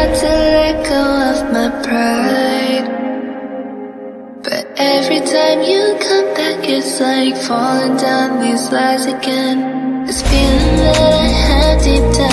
tried to let go of my pride, but every time you come back, it's like falling down these lies again. This feeling that I have deep down